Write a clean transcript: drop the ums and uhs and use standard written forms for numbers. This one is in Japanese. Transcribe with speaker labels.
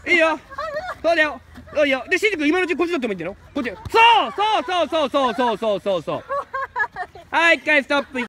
Speaker 1: いいよ。そうだよ。いいよ。で、しんじ君今のうちこっち取ってもいいんだよ。こっち。そう。はい、一回ストップ。